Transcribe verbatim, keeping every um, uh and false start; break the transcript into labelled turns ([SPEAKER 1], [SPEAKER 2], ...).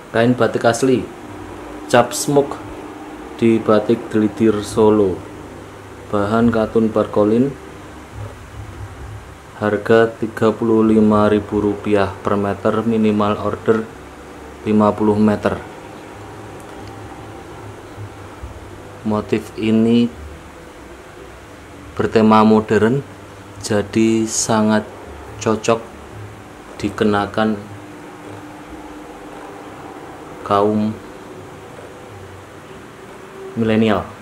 [SPEAKER 1] Kain batik asli cap smoke di Batik Glidir Solo. Bahan katun Barkolin. Harga tiga puluh lima ribu rupiah per meter, minimal order lima puluh meter. Motif ini bertema modern, jadi sangat cocok dikenakan kaum milenial.